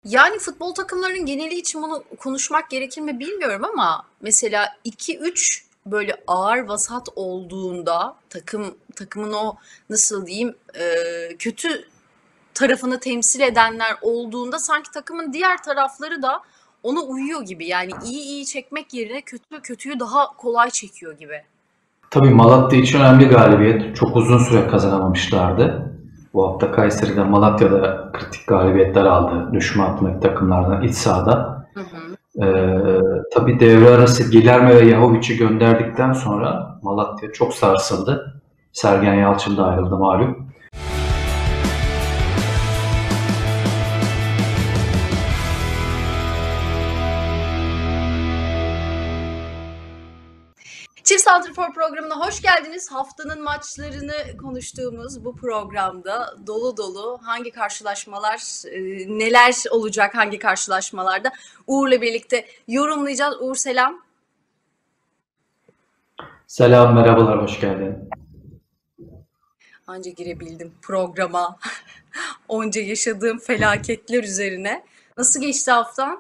Yani futbol takımlarının geneli için bunu konuşmak gerekir mi bilmiyorum ama mesela 2-3 böyle ağır vasat olduğunda takımın o nasıl diyeyim kötü tarafını temsil edenler olduğunda sanki takımın diğer tarafları da ona uyuyor gibi. Yani iyi iyi çekmek yerine kötü kötüyü daha kolay çekiyor gibi. Tabii Malatya için önemli galibiyet. Çok uzun süre kazanamamışlardı. Bu hafta Kayseri'de Malatya'da kritik galibiyetler aldı. Düşme hattındaki takımlardan iç sahada. Hı hı. Tabii devre arası Gilerme ve Yahovic'i gönderdikten sonra Malatya çok sarsıldı. Sergen Yalçın da ayrıldı malum. Çift Santrfor programına hoş geldiniz. Haftanın maçlarını konuştuğumuz bu programda dolu dolu hangi karşılaşmalar, neler olacak hangi karşılaşmalarda Uğur'la birlikte yorumlayacağız. Uğur selam. Selam, merhabalar, hoş geldin. Anca girebildim programa. Onca yaşadığım felaketler üzerine. Nasıl geçti haftan?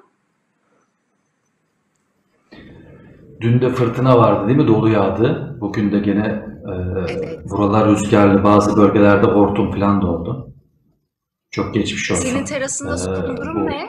Dün de fırtına vardı değil mi? Dolu yağdı. Bugün de gene Evet. buralar rüzgarlı. Bazı bölgelerde hortum falan da oldu. Çok geçmiş Senin olsun. terasında son durum Bu ne?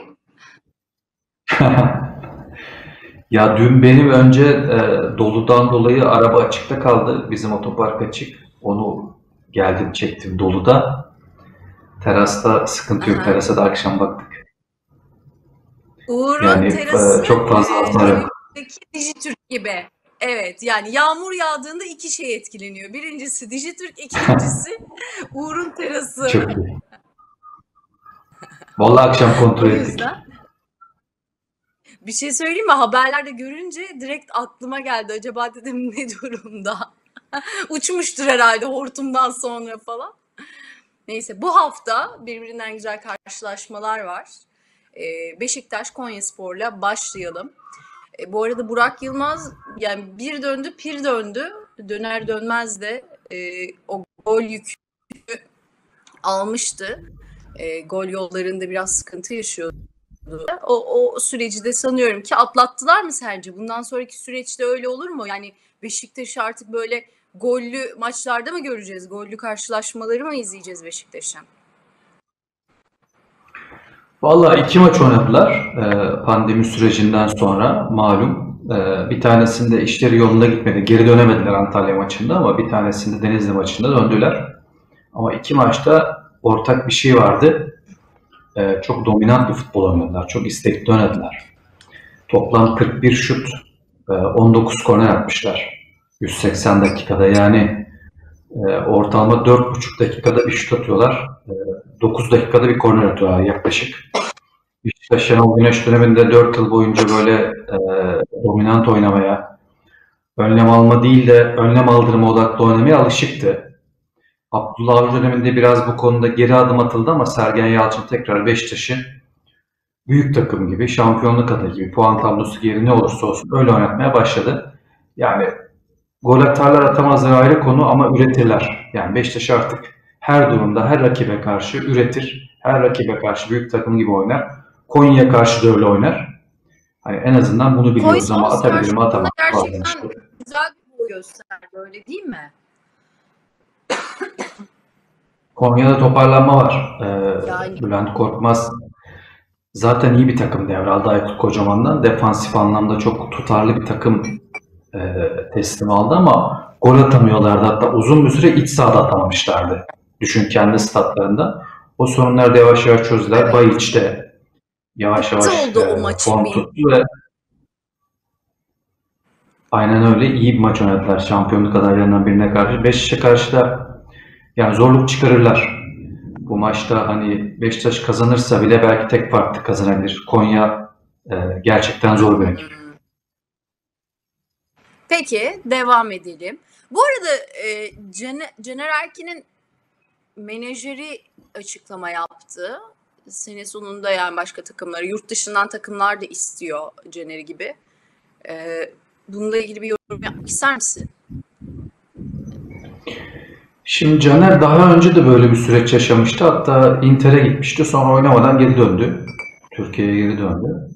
Ya dün benim önce doludan dolayı araba açıkta kaldı. Bizim otopark açık. Onu geldim çektim doluda. Terasta sıkıntı yok. Aha. Terasa da akşam baktık. Uğur'un Yani terası çok fazla hasar yok. evdeki Dijitürk gibi. Evet, yani yağmur yağdığında iki şey etkileniyor. Birincisi Dijitürk, ikincisi Uğur'un terası. Çok iyi. Vallahi akşam O kontrol ettik. yüzden bir şey söyleyeyim mi? Haberlerde görünce direkt aklıma geldi. Acaba dedim ne durumda? Uçmuştur herhalde hortumdan sonra falan. Neyse bu hafta birbirinden güzel karşılaşmalar var. Beşiktaş Konyaspor'la başlayalım. Bu arada Burak Yılmaz yani bir döndü pir döndü. Döner dönmez de o gol yükü almıştı. Gol yollarında biraz sıkıntı yaşıyordu. O süreci de sanıyorum ki atlattılar mı sence? Bundan sonraki süreçte öyle olur mu? Yani Beşiktaş'ı artık böyle gollü maçlarda mı göreceğiz? Gollü karşılaşmaları mı izleyeceğiz Beşiktaş'ın? Vallahi iki maç oynadılar pandemi sürecinden sonra malum. Bir tanesinde işleri yolunda gitmedi. Geri dönemediler Antalya maçında ama bir tanesinde Denizli maçında döndüler. Ama iki maçta ortak bir şey vardı. Çok dominant bir futbol oynadılar. Çok istekli oynadılar. Toplam 41 şut, 19 korner atmışlar. 180 dakikada yani ortalama 4,5 dakikada bir şut atıyorlar. 9 dakikada bir korner atıyorlar yaklaşık. Beşiktaş Şenol Güneş döneminde 4 yıl boyunca böyle dominant oynamaya, önlem alma değil de önlem aldırma odaklı oynamaya alışıktı. Abdullah Avcı döneminde biraz bu konuda geri adım atıldı ama Sergen Yalçın tekrar Beşiktaş'ı büyük takım gibi, şampiyonluk adayı gibi, puan tablosu geri ne olursa olsun öyle oynatmaya başladı. Yani gol atarlar atamazlar ayrı konu ama üretirler. Yani Beşiktaş artık her durumda her rakibe karşı üretir. Her rakibe karşı büyük takım gibi oynar. Konya'ya karşı da öyle oynar. Hani en azından bunu biliyoruz ama Koysons atabilir mi karşısında atamaz bazen gerçekten işte. güzel bir boy gösterdi öyle değil mi? Konya'da toparlanma var. Yani Bülent Korkmaz zaten iyi bir takım devraldı Aykut Kocaman'dan. Defansif anlamda çok tutarlı bir takım teslim aldı ama gol atamıyorlardı. Hatta uzun bir süre iç sahada atamamışlardı. Düşün kendi statlarında. O sorunlar da yavaş yavaş çözdüler. evet. Bayiç de yavaş Kötü yavaş oldu o maç form benim. tuttu ve aynen öyle iyi bir maç oynadılar şampiyonluk adaylarından birine karşı. Beşiktaş'a karşı da yani zorluk çıkarırlar. Bu maçta hani Beşiktaş kazanırsa bile belki tek farklı kazanabilir. Konya gerçekten zor bir rakip. Peki devam edelim. Bu arada Caner Erkin'in menajeri açıklama yaptı. Sene sonunda yani başka takımları, yurt dışından takımlar da istiyor Caner'i gibi. Bununla ilgili bir yorum yapmak ister misin? Şimdi Caner daha önce de böyle bir süreç yaşamıştı. Hatta Inter'e gitmişti. Sonra oynamadan geri döndü Türkiye'ye geri döndü.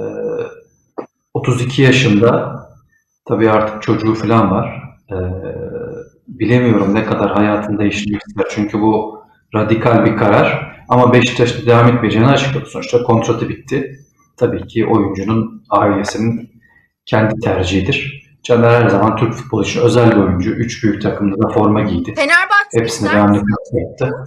32 yaşında, tabii artık çocuğu falan var. Bilemiyorum ne kadar hayatını değiştirmek ister. Çünkü bu radikal bir karar. Ama Beşiktaş'ta devam etmeyeceğini açıkladı. Sonuçta kontratı bitti. Tabii ki oyuncunun, ailesinin kendi tercihidir. Caner her zaman Türk futbolu için özel bir oyuncu. Üç büyük takımda da forma giydi. Hepsine bir hamle yaptı.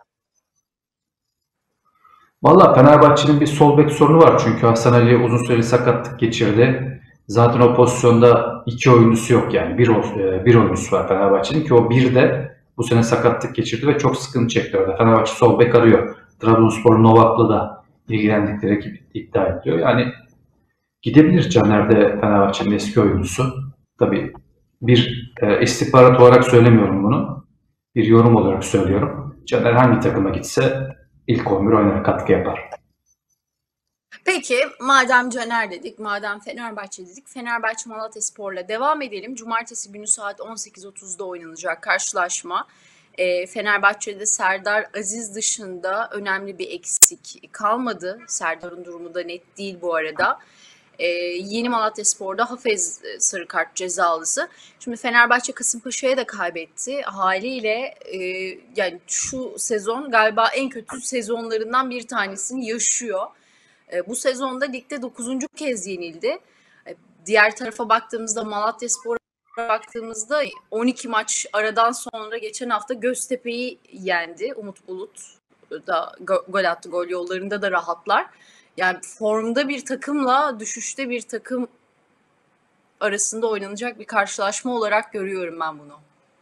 Valla Fenerbahçe'nin bir sol bek sorunu var. Çünkü Hasan Ali uzun süreli sakatlık geçirdi. Zaten o pozisyonda iki oyuncusu yok yani. Bir oyuncusu var Fenerbahçe'nin ki o bir de bu sene sakatlık geçirdi ve çok sıkıntı çekti orada. Fenerbahçe sol bek arıyor. Trabzonspor'un Novak'la da ilgilendikleri iddia ediliyor. Yani gidebilir Caner de Fenerbahçe'nin eski oyuncusu. Tabii bir istihbarat olarak söylemiyorum bunu. Bir yorum olarak söylüyorum. Caner hangi takıma gitse ilk 11 oynar, katkı yapar. Peki madem Caner dedik, madem Fenerbahçe dedik, Fenerbahçe Malatyaspor'la devam edelim. Cumartesi günü saat 18.30'da oynanacak karşılaşma. Fenerbahçe'de Serdar Aziz dışında önemli bir eksik kalmadı. Serdar'ın durumu da net değil bu arada. Yeni Malatyaspor'da Hafez sarı kart cezalısı. Şimdi Fenerbahçe Kasımpaşa'ya da kaybetti. Haliyle yani şu sezon galiba en kötü sezonlarından bir tanesini yaşıyor. Bu sezonda ligde 9. kez yenildi. Diğer tarafa baktığımızda Malatyaspor'a baktığımızda 12 maç aradan sonra geçen hafta Göztepe'yi yendi. Umut Bulut da gol attı. Gol yollarında da rahatlar. Yani formda bir takımla düşüşte bir takım arasında oynanacak bir karşılaşma olarak görüyorum ben bunu.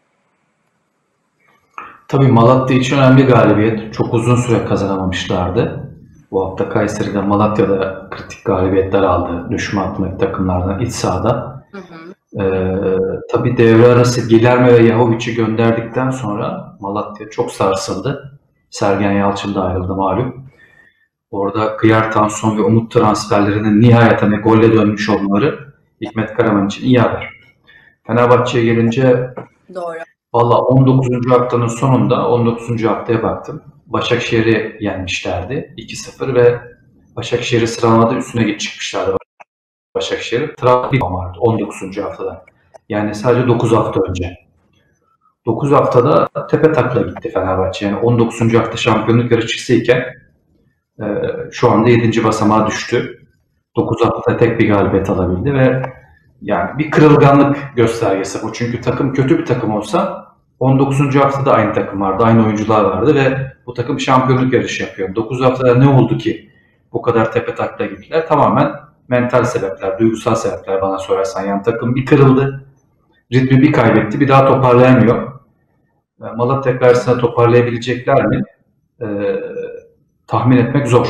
Tabii Malatya için önemli galibiyet. Çok uzun süre kazanamamışlardı. Bu hafta Kayseri'de, Malatya'da kritik galibiyetler aldı. Düşme hattındaki takımlardan iç sahada. Tabii devre arası Gilerme ve Yahovic'i gönderdikten sonra Malatya çok sarsıldı. Sergen Yalçın da ayrıldı malum. Orada Kıyar, Tanson ve Umut transferlerinin nihayet golle dönmüş olmaları Hikmet Karaman için iyi haber. Fenerbahçe'ye gelince doğru. Valla 19. haftanın sonunda 19. haftaya baktım. Başakşehir'i yenmişlerdi 2-0 ve Başakşehir'i sıralamada üstüne çıkmışlardı. Başakşehir Trabzon vardı 19. haftada. Yani sadece 9 hafta önce. 9 haftada tepe takla gitti Fenerbahçe. Yani 19. hafta şampiyonluk yarışçısıyken şu anda 7. basamağa düştü. 9 haftada tek bir galibiyet alabildi ve yani bir kırılganlık göstergesi bu. Çünkü takım kötü bir takım olsa 19. haftada aynı takım vardı, aynı oyuncular vardı ve bu takım şampiyonluk yarışı yapıyor. 9 haftada ne oldu ki bu kadar tepe takla gittiler? Tamamen mental sebepler, duygusal sebepler bana sorarsan. Yani takım bir kırıldı, ritmi bir kaybetti, bir daha toparlayamıyor. Malatya karşısında toparlayabilecekler mi? Tahmin etmek zor.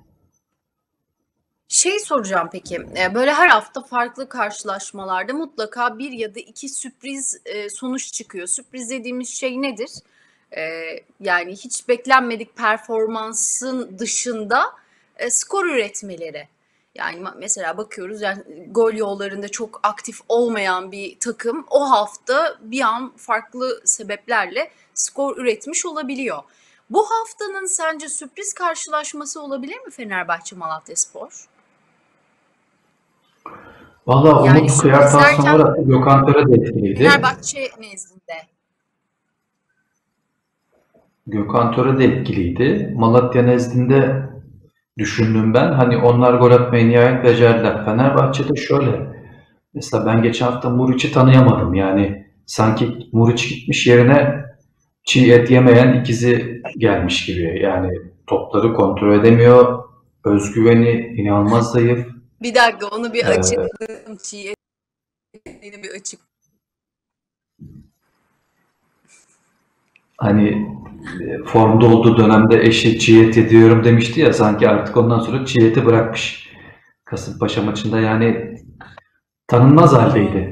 Soracağım peki, böyle her hafta farklı karşılaşmalarda mutlaka bir ya da iki sürpriz sonuç çıkıyor. Sürpriz dediğimiz şey nedir? Yani hiç beklenmedik performansın dışında skor üretmeleri. Yani mesela bakıyoruz yani gol yollarında çok aktif olmayan bir takım o hafta bir an farklı sebeplerle skor üretmiş olabiliyor. Bu haftanın sence sürpriz karşılaşması olabilir mi Fenerbahçe Malatyaspor? Valla Yani Umut sürpriz Kıyar'tan derken sonra Gökhan Töre de etkiliydi. Fenerbahçe nezdinde. Gökhan Töre de etkiliydi. Malatya nezdinde düşündüm ben. Hani onlar gol atmayı nihayet becerdiler. Fenerbahçe'de şöyle. Mesela ben geçen hafta Muriç'i tanıyamadım. Yani sanki Muriç gitmiş yerine çiğ et yemeyen ikizi gelmiş gibi. Yani topları kontrol edemiyor. Özgüveni inanılmaz zayıf. Bir dakika onu bir Ee, açıklayalım. Yeni bir açık. Hani formda olduğu dönemde eşi çiğ et yediyorum demişti ya, sanki artık ondan sonra çiğ eti bırakmış. Kasımpaşa maçında yani tanınmaz haldeydi.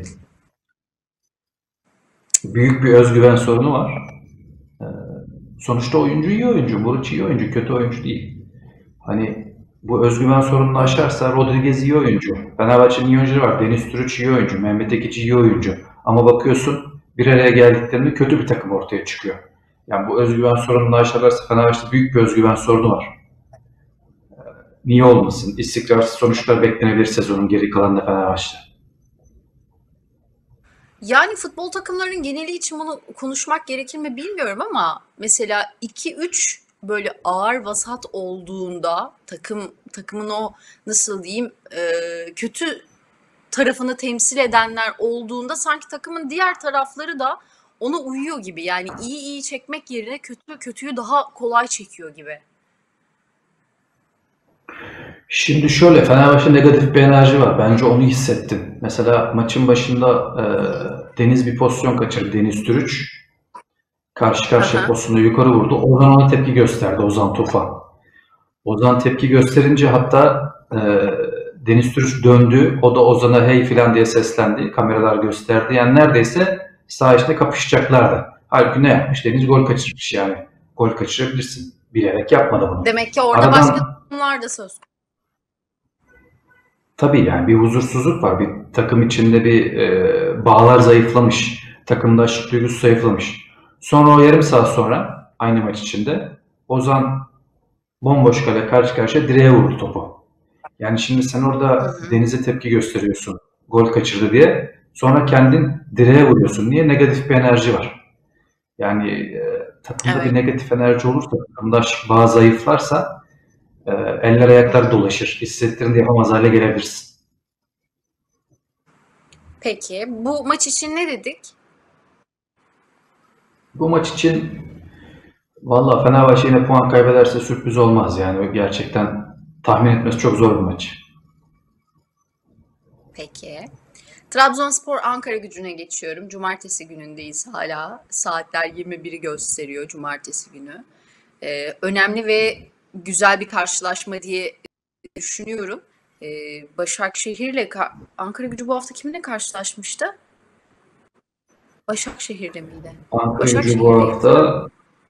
Büyük bir özgüven sorunu var. Sonuçta oyuncu iyi oyuncu. Muriç iyi oyuncu. Kötü oyuncu değil. Hani bu özgüven sorununu aşarsa Rodriguez iyi oyuncu. Fenerbahçe'nin iyi oyuncuları var. Deniz Türüç iyi oyuncu. Mehmet Ekici iyi oyuncu. Ama bakıyorsun bir araya geldiklerinde kötü bir takım ortaya çıkıyor. Yani bu özgüven sorununu aşarlarsa Fenerbahçe'de büyük bir özgüven sorunu var. Niye olmasın? İstikrarsız sonuçlar beklenebilir sezonun geri kalanında Fenerbahçe. Yani futbol takımlarının geneli için bunu konuşmak gerekir mi bilmiyorum ama mesela 2-3 böyle ağır vasat olduğunda takımın o nasıl diyeyim kötü tarafını temsil edenler olduğunda sanki takımın diğer tarafları da ona uyuyor gibi. Yani iyi iyi çekmek yerine kötü kötüyü daha kolay çekiyor gibi. Şimdi şöyle, Fenerbahçe negatif bir enerji var. Bence onu hissettim. Mesela maçın başında Hı hı. Deniz bir pozisyon kaçırdı. Deniz Türüç. Karşı karşıya Aha, pozisyonda yukarı vurdu. Ozan ona tepki gösterdi. Ozan Tufan. Ozan tepki gösterince hatta Deniz Türüç döndü. O da Ozan'a hey filan diye seslendi. Kameralar gösterdi. Yani neredeyse saha içinde kapışacaklardı. Halbuki ne yapmış? Deniz gol kaçırmış yani. Gol kaçırabilirsin. Bilerek yapmadı bunu. demek ki orada başka Aradan takımlar da söz. tabii yani bir huzursuzluk var. Bir takım içinde bir bağlar zayıflamış. Takımdaşlık duygusu zayıflamış. Sonra o yarım saat sonra aynı maç içinde Ozan bomboş kale karşı karşıya direğe vurdu topu. Yani şimdi sen Hı orada hı. Deniz'e tepki gösteriyorsun. Gol kaçırdı diye. Sonra kendin direğe vuruyorsun. Niye? Negatif bir enerji var. Yani takımda bir Evet. negatif enerji olursa, takımdaş bağ zayıflarsa eller Hı ayaklar hı. dolaşır. Hissettiğinde yapamaz hale gelebilirsin. Peki bu maç için ne dedik? Bu maç için valla Fenerbahçe yine puan kaybederse sürpriz olmaz. Yani gerçekten tahmin etmesi çok zor bir maç. Peki. Trabzonspor Ankara Gücü'ne geçiyorum. Cumartesi günündeyiz hala. Saatler 21'i gösteriyor cumartesi günü. Önemli ve güzel bir karşılaşma diye düşünüyorum. Başakşehir'le Ankara Gücü bu hafta kiminle karşılaşmıştı? Başakşehir'le miydi? Ankara Gücü bu Başakşehir'leydi. hafta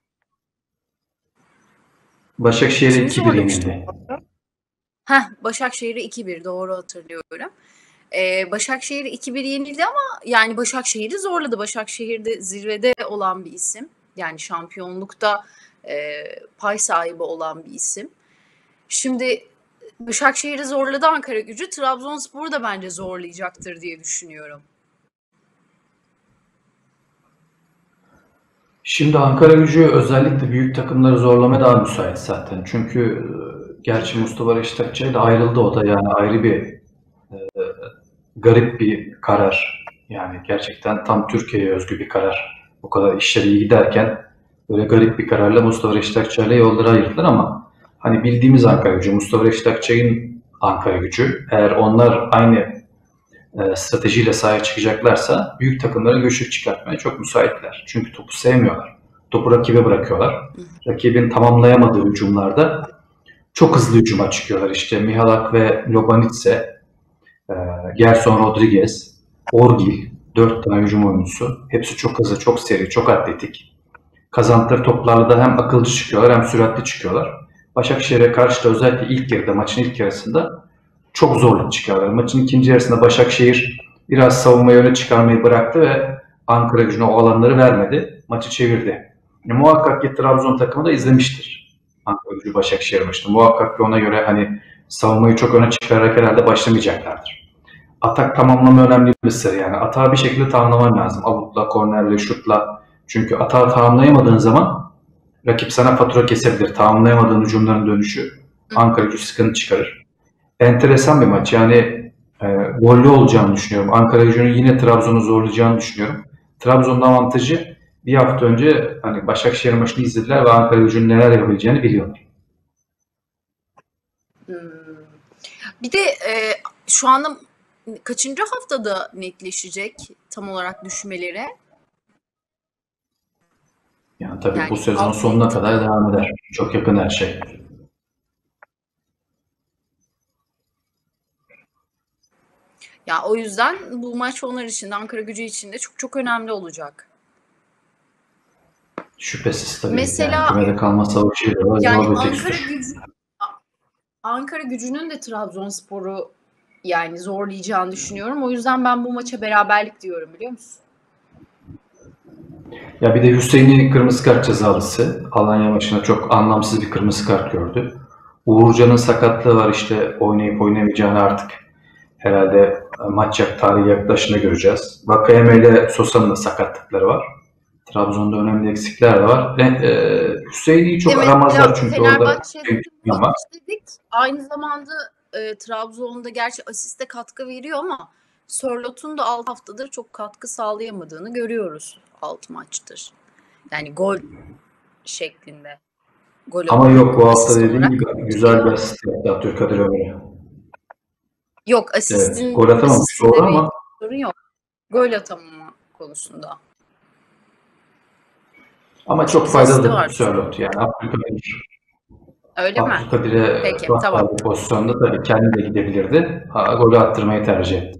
Başakşehir'e Kimi 2-1 zorlamıştı? yenildi. Başakşehir'e 2-1 doğru hatırlıyorum. Başakşehir 2-1 yenildi ama yani Başakşehir'i zorladı. Başakşehir'de zirvede olan bir isim. Yani şampiyonlukta pay sahibi olan bir isim. Şimdi Başakşehir'i zorladı Ankara Gücü. Trabzonspor'u da bence zorlayacaktır diye düşünüyorum. Şimdi Ankara Gücü özellikle büyük takımları zorlamaya daha müsait zaten. Çünkü gerçi Mustafa Reşitçi de ayrıldı, o da yani ayrı bir garip bir karar. Yani gerçekten tam Türkiye'ye özgü bir karar. Bu kadar işler iyi giderken böyle garip bir kararla Mustafa Reşit ile yolları ayırdılar ama hani bildiğimiz Ankara Gücü, Mustafa Reşit Akçay'ın Ankara Gücü, eğer onlar aynı stratejiyle sahaya çıkacaklarsa büyük takımlara güçlük çıkartmaya çok müsaitler. Çünkü topu sevmiyorlar. Topu rakibe bırakıyorlar. Rakibin tamamlayamadığı hücumlarda çok hızlı hücuma çıkıyorlar. İşte Mihalak ve Lobanitse, Gerson Rodriguez, Orgil, 4 tane hücum oyuncusu. Hepsi çok hızlı, çok seri, çok atletik. Kazandıkları toplarla da hem akılcı çıkıyorlar hem süratli çıkıyorlar. Başakşehir'e karşı da özellikle ilk yarıda, maçın ilk yarısında çok zorluk çıkardılar. Maçın ikinci yarısında Başakşehir biraz savunmayı öne çıkarmayı bıraktı ve Ankara Gücü'ne o alanları vermedi. Maçı çevirdi. Muhakkak ki Trabzon takımı da izlemiştir Ankara Gücü Başakşehir maçını. Muhakkak ki ona göre hani savunmayı çok öne çıkararak herhalde başlamayacaklardır. Atak tamamlama önemli bir sır yani. Atağı bir şekilde tamamlaman lazım. Avutla, kornerle, şutla. Çünkü atağı tamamlayamadığın zaman rakip sana fatura kesebilir. Tamamlayamadığın hücumların dönüşü Ankara Gücü sıkıntı çıkarır. Enteresan bir maç. Yani gollü olacağını düşünüyorum. Ankara Gücü'nün yine Trabzon'u zorlayacağını düşünüyorum. Trabzon'un avantajı, bir hafta önce hani Başakşehir maçını izlediler ve Ankara Gücü'nün neler yapabileceğini biliyorlar. Hmm. Bir de şu anda kaçıncı haftada netleşecek tam olarak düşmeleri? Yani tabii bu Yani sezon alt sonuna ligde. kadar devam eder. Çok yakın her şey. Ya o yüzden bu maç onlar için de Ankara Gücü için de çok çok önemli olacak. Şüphesiz tabii. Yani Mesela kümede kalma savaşıyla da yani zor bir fikstür. Ankara Gücü'nün de Trabzonspor'u yani zorlayacağını düşünüyorum. O yüzden ben bu maça beraberlik diyorum biliyor musun? Ya bir de Hüseyin'in kırmızı kart cezalısı. Alanya maçına çok anlamsız bir kırmızı kart gördü. Uğurcan'ın sakatlığı var, işte oynayıp oynamayacağını artık herhalde maç tarihi yaklaşını göreceğiz. Vakayeme ile Sosa'nın da sakatlıkları var. Trabzon'da önemli eksikler de var. Hüseyin'i çok Evet, ya aramazlar çünkü orada Fenerbahçe'de de ama dedik. Aynı zamanda Trabzon'da gerçi asiste katkı veriyor ama Sörlot'un da 6 haftadır çok katkı sağlayamadığını görüyoruz 6 maçtır. Yani gol şeklinde. Gol ama olarak, yok, bu hafta asist dediğin olarak gibi güzel bir asist yaptı Abdülkadir Ömür'e. yok, Evet, gol atamamış doğru asistinde bir ama sorun yok. Gol atamama konusunda. çok Sekiz asisti faydalı var. Sörloth yani. Öyle mi? Abdülkadir'e Peki, tamam. bir pozisyonda tabii kendi de gidebilirdi. Golü attırmayı tercih etti.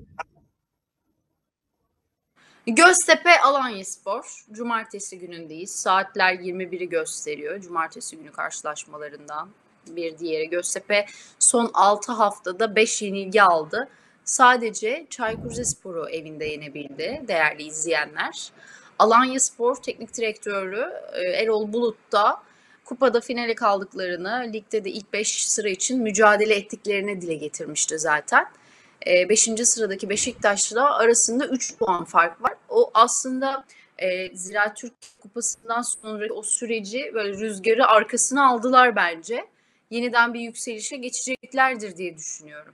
Göztepe Alanyaspor. Cumartesi günündeyiz. Saatler 21'i gösteriyor. Cumartesi günü karşılaşmalarından bir diğeri. Göztepe son 6 haftada 5 yenilgi aldı. Sadece Çaykur Rizespor'u evinde yenebildi değerli izleyenler. Alanyaspor Teknik Direktörü Erol Bulut da kupada finale kaldıklarını, ligde de ilk 5 sıra için mücadele ettiklerini dile getirmişti zaten. 5. sıradaki Beşiktaş'la arasında 3 puan fark var. O aslında Ziraat Türkiye Kupası'ndan sonra o süreci böyle rüzgarı arkasına aldılar bence. Yeniden bir yükselişe geçeceklerdir diye düşünüyorum.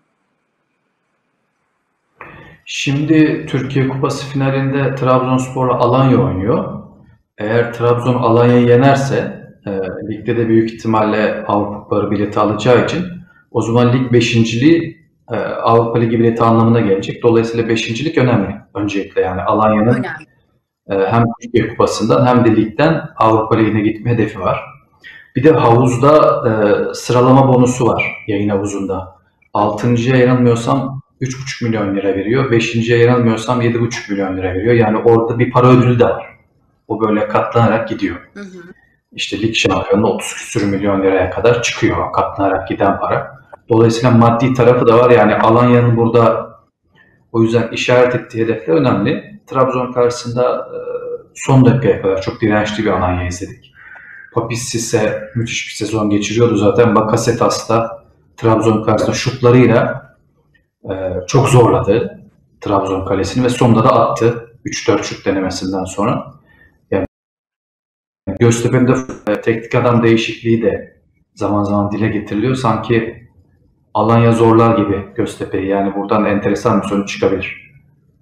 Şimdi Türkiye Kupası finalinde Trabzonspor'la Alanya oynuyor. Eğer Trabzon Alanya'yı yenerse ligde de büyük ihtimalle Avrupa Kupaları bileti alacağı için o zaman lig beşinciliği Avrupa Ligi bileti anlamına gelecek. Dolayısıyla beşincilik önemli. Öncelikle yani Alanya'nın Önemli. hem Türkiye Kupası'ndan hem de ligden Avrupa Ligi'ne gitme hedefi var. Bir de havuzda sıralama bonusu var, yayın havuzunda. 6.'ya yanılmıyorsam 3,5 milyon lira veriyor. 5.'ye yanılmıyorsam 7,5 milyon lira veriyor. Yani orada bir para ödülü de var. O böyle katlanarak gidiyor. Hı hı. İşte lig şampiyonu 30 küsür milyon liraya kadar çıkıyor katlanarak giden para. Dolayısıyla maddi tarafı da var. Yani Alanya'nın burada o yüzden işaret ettiği hedefler önemli. Trabzon karşısında son dakikaya kadar çok dirençli bir Alanya izledik. Papis ise müthiş bir sezon geçiriyordu zaten. Bakasetas da Trabzon karşısında şutlarıyla çok zorladı Trabzon kalesini ve sonunda da attı 3-4 şut denemesinden sonra. Yani Göztepe'nin de teknik adam değişikliği de zaman zaman dile getiriliyor. Sanki Alanya zorlar gibi Göztepe'yi. Yani buradan enteresan bir sonuç çıkabilir.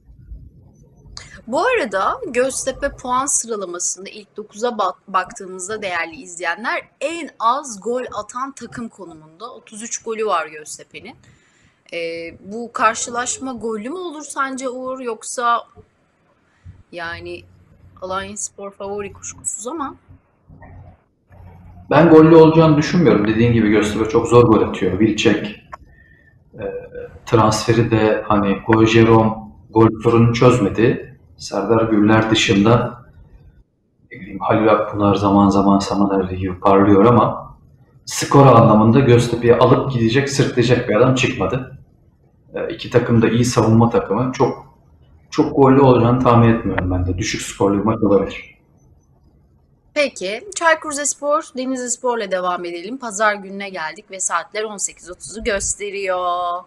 Bu arada Göztepe puan sıralamasında ilk 9'a baktığımızda değerli izleyenler en az gol atan takım konumunda. 33 golü var Göztepe'nin. Bu karşılaşma gollü mü olur sence Uğur, yoksa yani Alanyaspor favori kuşkusuz ama Ben gollü olacağını düşünmüyorum. Dediğin gibi Göztepe çok zor gol atıyor. Vilcek transferi de hani Gojerom gol sorunu çözmedi. Serdar Gürler dışında Halil Akpınar zaman zaman Samaner gibi parlıyor ama skor anlamında Göztepe'yi alıp gidecek, sırtlayacak bir adam çıkmadı. İki takım da iyi savunma takımı. Çok gollü olacağını tahmin etmiyorum ben de. Düşük skorlu bir maç olabilir. peki. Çaykur Rizespor, Denizlispor'la devam edelim. Pazar gününe geldik ve saatler 18.30'u gösteriyor.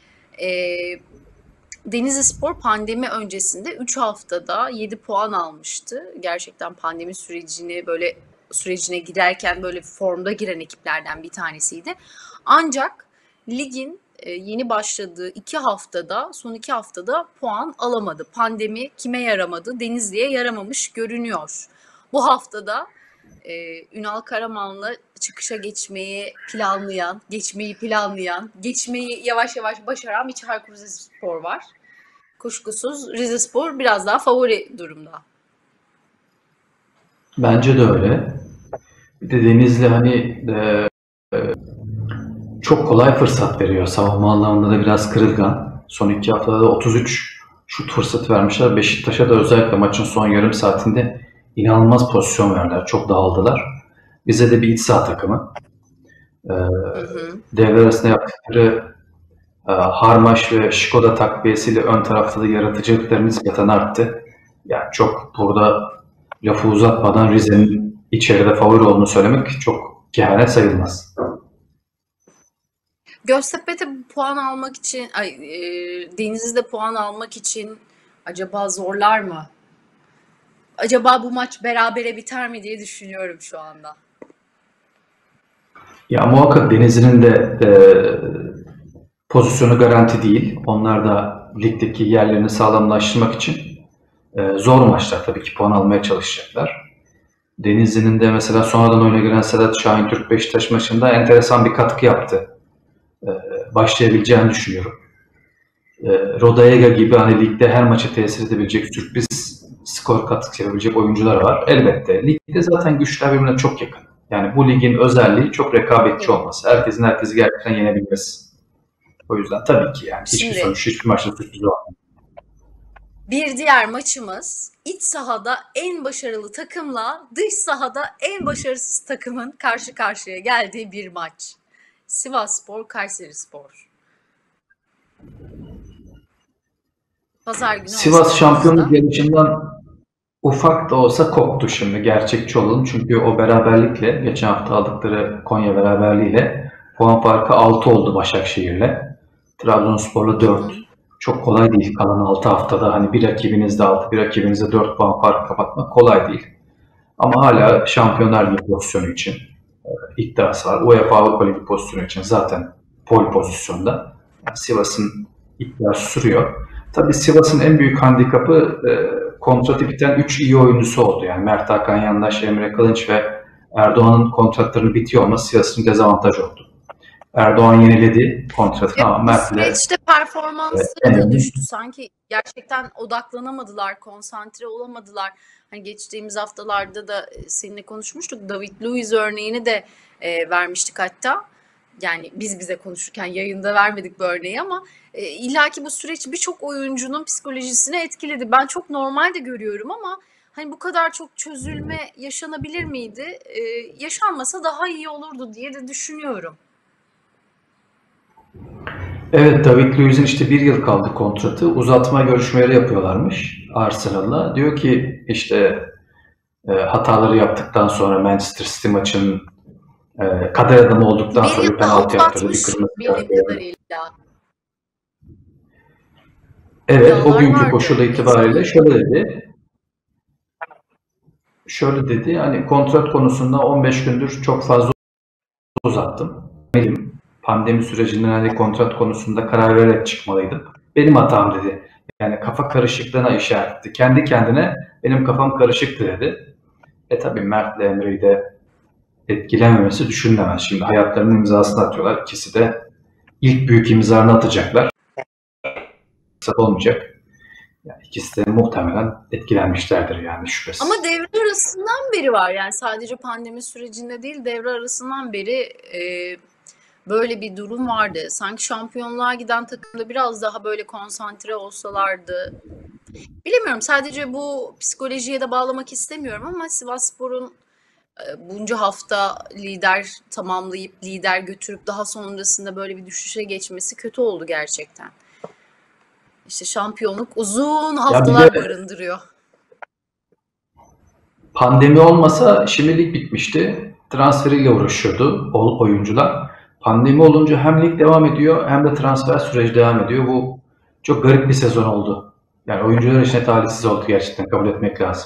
Denizlispor pandemi öncesinde 3 haftada 7 puan almıştı. Gerçekten pandemi sürecine girerken böyle formda giren ekiplerden bir tanesiydi. Ancak ligin yeni başladığı son 2 haftada puan alamadı. Pandemi kime yaramadı? Denizli'ye yaramamış görünüyor. Bu haftada Ünal Karaman'la çıkışa geçmeyi planlayan, geçmeyi yavaş yavaş başaran bir Çaykur Rizespor var. Kuşkusuz Rizespor biraz daha favori durumda. Bence de öyle. Bir de Denizli hani çok kolay fırsat veriyor. Savunma anlamında da biraz kırılgan. Son 2 haftada da 33 şut fırsatı vermişler. Beşiktaş'a da özellikle maçın son yarım saatinde inanılmaz pozisyon verdiler. Çok dağıldılar. Bize de bir iç saha takımı. Devre arasında yaptıkları Harmaş ve Şkoda takviyesiyle ön tarafta da yaratıcılıkları nispeten arttı. Yani çok burada lafı uzatmadan Rize'nin içeride favori olduğunu söylemek çok kehanet sayılmaz. Göztepe'de puan almak için, Denizli'de puan almak için acaba zorlar mı? Acaba bu maç berabere biter mi diye düşünüyorum şu anda. Ya muhakkak Denizli'nin de pozisyonu garanti değil. Onlar da ligdeki yerlerini sağlamlaştırmak için zor maçlar tabii ki puan almaya çalışacaklar. Denizli'nin de mesela sonradan oyuna giren Sedat Şahintürk Beşiktaş maçında enteresan bir katkı yaptı. E, Başlayabileceğini düşünüyorum. Rodallega gibi hani ligde her maça tesir edebilecek, sürpriz skor katkısı yapabilecek oyuncular var. Elbette. Ligde zaten güçler birbirine çok yakın. Yani bu ligin özelliği çok rekabetçi olması. Herkesin herkesi gerçekten yenebilmesi. O yüzden tabii ki yani hiçbir Şimdi sonuç, hiçbir maçta sürpriz olmaz. bir diğer maçımız iç sahada en başarılı takımla dış sahada en başarısız takımın karşı karşıya geldiği bir maç. Sivasspor, Kayserispor. Pazar günü Sivas şampiyonluk Osmanlı'da. yarışından ufak da olsa koptu şimdi. Gerçekçi olalım. Çünkü o beraberlikle, geçen hafta aldıkları Konya beraberliğiyle puan farkı 6 oldu Başakşehir'le. Trabzonspor'la Hı 4. hı. Çok kolay değil kalan 6 haftada. Hani bir rakibinizde 6, bir rakibinizde 4 puan fark kapatmak kolay değil. Ama hala Şampiyonlar Ligi pozisyonu için iddiası var. UEFA Avrupa Ligi pozisyonu için zaten pole pozisyonda. Yani Sivas'ın iddiası sürüyor. Tabii Sivas'ın en büyük handikapı kontratı biten 3 iyi oyuncusu oldu. Yani Mert Hakan Yandaş, Emre Kılınç ve Erdoğan'ın kontratlarını bitiyor olması Sivas'ın dezavantajı oldu. Erdoğan yeniledi kontratını ama Bu Mert'le süreçte performansları da Emin. düştü. Sanki gerçekten odaklanamadılar, konsantre olamadılar. Hani geçtiğimiz haftalarda da seninle konuşmuştuk. David Luiz örneğini de vermiştik hatta. Yani biz bize konuşurken yayında vermedik bu örneği ama illaki bu süreç birçok oyuncunun psikolojisini etkiledi. Ben çok normal de görüyorum ama hani bu kadar çok çözülme yaşanabilir miydi? Yaşanmasa daha iyi olurdu diye de düşünüyorum. Evet, David Luiz'in işte bir yıl kaldı kontratı. Uzatma görüşmeleri yapıyorlarmış Arsenal'la. Diyor ki işte hataları yaptıktan sonra Manchester City maçının kader adamı olduktan Bir sonra yıl bir daha penaltı yaptırdı, bir uzatmış kırmızı kart bildiğim gördü. kadarıyla. Evet, o İddialar günkü vardı. koşulu En itibariyle son şöyle dedi, hani kontrat konusunda 15 gündür çok fazla uzattım. Benim pandemi sürecinde hani kontrat konusunda karar vererek çıkmalıydım. Benim hatam dedi. Yani kafa karışıklığına işaret etti. Kendi kendine benim kafam karışıktı dedi. Tabii Mert'le Emre'yi de etkilememesi düşünülemez. Şimdi hayatlarının imzasını atıyorlar. İkisi de ilk büyük imzalarını atacaklar. Fırsat olmayacak. Yani ikisi de muhtemelen etkilenmişlerdir yani ama şüphesiz. devre arasından beri var. Yani sadece pandemi sürecinde değil devre arasından beri böyle bir durum vardı. Sanki şampiyonluğa giden takımda biraz daha böyle konsantre olsalardı. Bilemiyorum, sadece bu psikolojiye de bağlamak istemiyorum ama Sivasspor'un bunca hafta lider tamamlayıp lider götürüp daha sonrasında böyle bir düşüşe geçmesi kötü oldu gerçekten. İşte şampiyonluk uzun Ya bir de haftalar barındırıyor. pandemi olmasa şimdilik bitmişti. Transferiyle uğraşıyordu oyuncular. Pandemi olunca hem lig devam ediyor hem de transfer süreci devam ediyor. Bu çok garip bir sezon oldu. Yani oyuncular için talihsiz oldu gerçekten, kabul etmek lazım.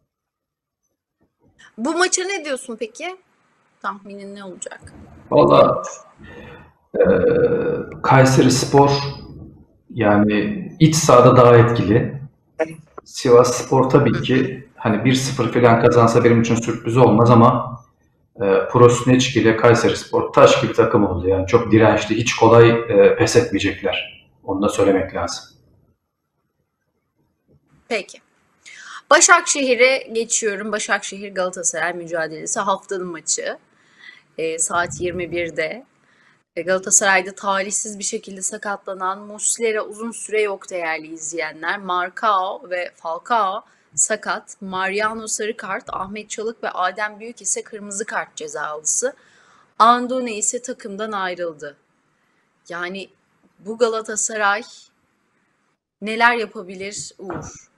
Bu maça ne diyorsun peki? Tahminin ne olacak? Ne Valla olur? Kayserispor yani iç sahada daha etkili. Sivasspor tabii ki hani 1-0 falan kazansa benim için sürpriz olmaz ama Prosneçki ile Kayserispor taş gibi takım oldu. Yani çok dirençli, hiç kolay pes etmeyecekler. Onu da söylemek lazım. Peki. Başakşehir'e geçiyorum. Başakşehir Galatasaray mücadelesi haftanın maçı. Saat 21'de. Galatasaray'da talihsiz bir şekilde sakatlanan Muslera uzun süre yok değerli izleyenler. Marcao ve Falcao sakat. Mariano sarı kart, Ahmet Çalık ve Adem Büyük ise kırmızı kart cezalısı. Andone ise takımdan ayrıldı. Yani bu Galatasaray neler yapabilir Uğur?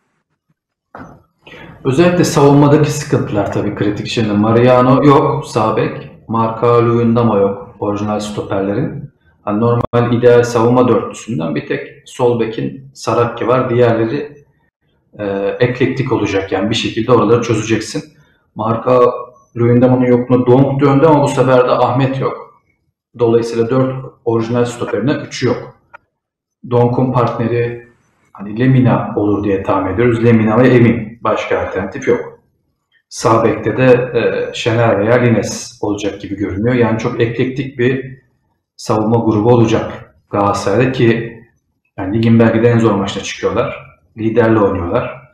Özellikle savunmadaki sıkıntılar tabii kritik. Şimdi Mariano yok, sağ bek. Marka Luyendama yok, orijinal stoperlerin. Hani normal ideal savunma dörtlüsünden bir tek sol bekin Sarabia var. Diğerleri eklektik olacak. Yani bir şekilde oraları çözeceksin. Marka Luyendama'nın yokluğunda Donk döndü ama bu sefer de Ahmet yok. Dolayısıyla 4 orijinal stoperinden 3'ü yok. Donk'un partneri hani Lemina olur diye tahmin ediyoruz. Lemina ve Emin. Başka alternatif yok. Sağ bekte de Şener veya Lines olacak gibi görünüyor. Yani çok eklektik bir savunma grubu olacak Galatasaray'da ki yani ligin belki de en zor maçına çıkıyorlar. Liderle oynuyorlar.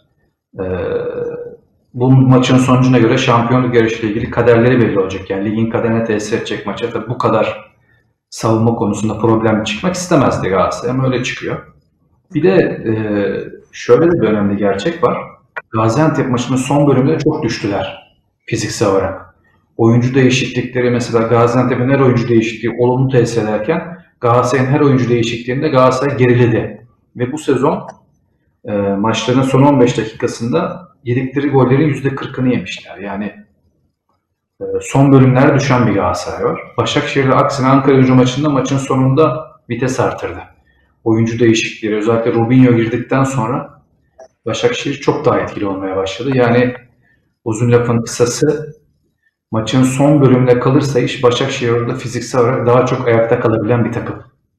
Bu maçın sonucuna göre şampiyonluk yarışıyla ilgili kaderleri belli olacak. Yani ligin kaderine tesir edecek maça tabii bu kadar savunma konusunda problem çıkmak istemezdi Galatasaray ama öyle çıkıyor. Bir de şöyle de bir önemli gerçek var. Gaziantep maçının son bölümünde çok düştüler fiziksel olarak. Oyuncu değişiklikleri mesela Gaziantep'in her oyuncu değişikliği olumlu tesir ederken Galatasaray'ın her oyuncu değişikliğinde Galatasaray geriledi. Ve bu sezon maçların son 15 dakikasında yedikleri gollerin %40'ını yemişler. Yani son bölümlerde düşen bir Galatasaray var. Başakşehir'le aksine Ankara-Gücü maçında maçın sonunda vites artırdı. Oyuncu değişiklikleri özellikle Robinho girdikten sonra Başakşehir çok daha etkili olmaya başladı. Yani uzun lafın kısası maçın son bölümüne kalırsa iş Başakşehir orada fiziksel olarak daha çok ayakta kalabilen bir takım.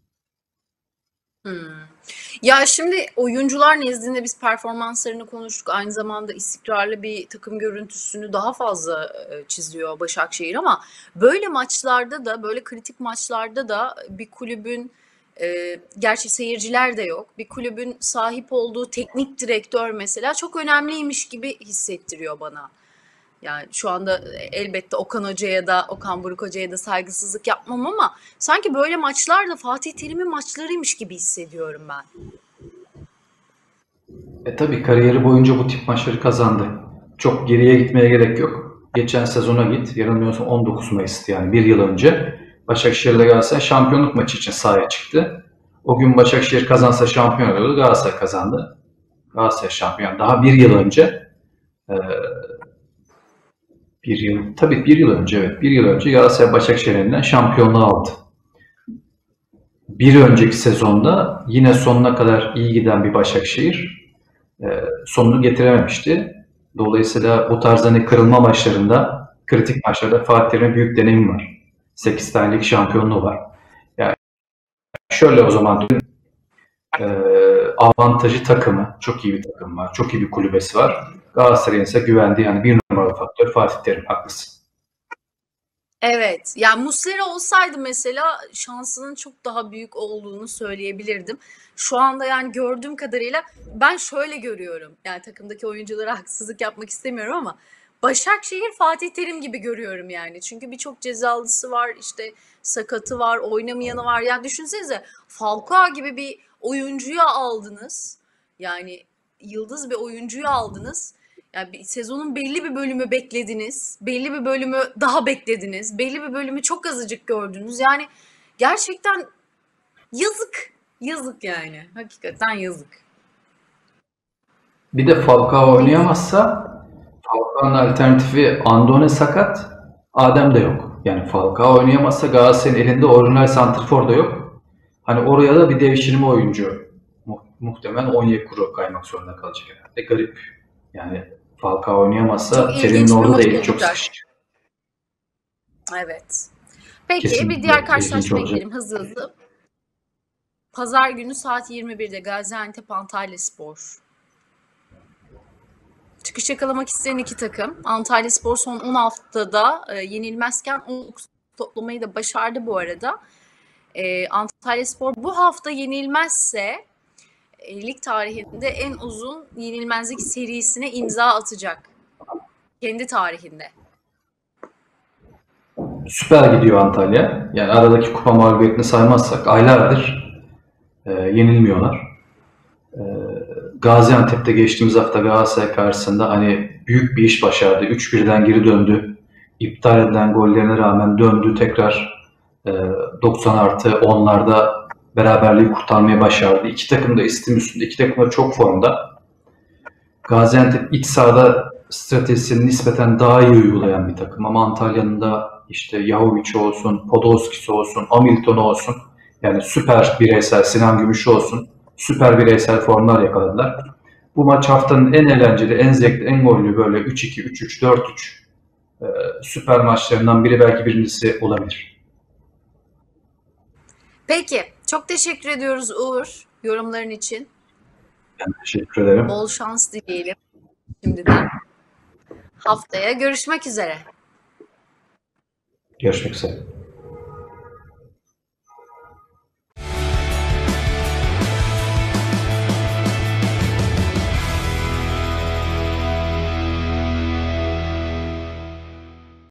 Ya şimdi oyuncular nezdinde biz performanslarını konuştuk. Aynı zamanda istikrarlı bir takım görüntüsünü daha fazla çiziyor Başakşehir ama böyle maçlarda da böyle kritik maçlarda da bir kulübün gerçi seyirciler de yok. Bir kulübün sahip olduğu teknik direktör mesela çok önemliymiş gibi hissettiriyor bana. Yani şu anda elbette Okan Buruk Hoca'ya da saygısızlık yapmam ama sanki böyle maçlar da Fatih Terim'in maçlarıymış gibi hissediyorum ben. Tabii kariyeri boyunca bu tip maçları kazandı. Çok geriye gitmeye gerek yok. Geçen sezona git. Yanılmıyorsam 19 Mayıs'tı yani bir yıl önce. Başakşehir'le Galatasaray şampiyonluk maçı için sahaya çıktı. O gün Başakşehir kazansa şampiyon oluyordu. Galatasaray kazandı. Galatasaray şampiyon. Daha bir yıl önce bir yıl önce evet. Bir yıl önce Galatasaray Başakşehir'den şampiyonluğu aldı. Bir önceki sezonda yine sonuna kadar iyi giden bir Başakşehir sonunu getirememişti. Dolayısıyla bu tarz hani kırılma maçlarında, kritik maçlarda Fatih Terim'in büyük deneyimi var. 8 tane lig şampiyonluğu var. Yani şöyle o zaman avantajı takımı, çok iyi bir takım var, çok iyi bir kulübesi var. Galatasaray'ın ise güvendiği yani bir numaralı faktör Fatih Terim, haklısın. Evet, yani Muslera olsaydı mesela şansının çok daha büyük olduğunu söyleyebilirdim. Şu anda yani gördüğüm kadarıyla ben şöyle görüyorum. Yani takımdaki oyunculara haksızlık yapmak istemiyorum ama Başakşehir Fatih Terim gibi görüyorum yani. Çünkü birçok cezalısı var, işte sakatı var, oynamayanı var. Yani düşünsenize Falcao gibi bir oyuncuyu aldınız. Yani yıldız bir oyuncuyu aldınız. Yani sezonun belli bir bölümü beklediniz. Belli bir bölümü daha beklediniz. Belli bir bölümü çok azıcık gördünüz. Yani gerçekten yazık. Yazık yani. Hakikaten yazık. Bir de Falcao Peki. oynayamazsa Falcao'nun alternatifi Andone sakat, Adem de yok. Yani Falcao oynayamazsa Galatasaray'ın elinde orijinal santrfor da yok. Hani oraya da bir devşirme oyuncu muhtemelen Onyekuru kaymak zorunda kalacak herhalde. Garip. Yani Falcao Çok oynayamazsa Terim'in ilginç bir orada da maç eli çok olacak. sıkışacak. Evet. Peki bir diğer Kesinlikle ilginç karşılaşmaya olacak. gidelim hızlı hızlı. Pazar günü saat 21'de Gaziantep Antalyaspor. Çıkış yakalamak isteyen iki takım. Antalyaspor son 10 haftada yenilmezken 19 toplamayı da başardı bu arada. Antalyaspor bu hafta yenilmezse lig tarihinde en uzun yenilmezlik serisine imza atacak. Kendi tarihinde. Süper gidiyor Antalya. Yani aradaki kupa mağlubiyetini saymazsak aylardır yenilmiyorlar. Gaziantep'te geçtiğimiz hafta Galatasaray karşısında hani büyük bir iş başardı. 3-1'den geri döndü. İptal edilen gollerine rağmen döndü. Tekrar 90 artı 10'larda beraberliği kurtarmaya başardı. İki takım da istim üstünde. İki takım da çok formda. Gaziantep iç sahada stratejisini nispeten daha iyi uygulayan bir takım. Ama Antalya'nın da işte Yahoviç olsun, Podolski'si olsun, Hamilton olsun Yani süper bireysel, Sinan Gümüşü olsun, süper bireysel formlar yakaladılar. Bu maç haftanın en eğlenceli, en zevkli, en gollü böyle 3-2, 3-3, 4-3 süper maçlarından biri, belki birincisi olabilir. Peki, çok teşekkür ediyoruz Uğur yorumların için. Ben teşekkür ederim. Bol şans dileyelim şimdiden. Haftaya görüşmek üzere. Görüşmek üzere.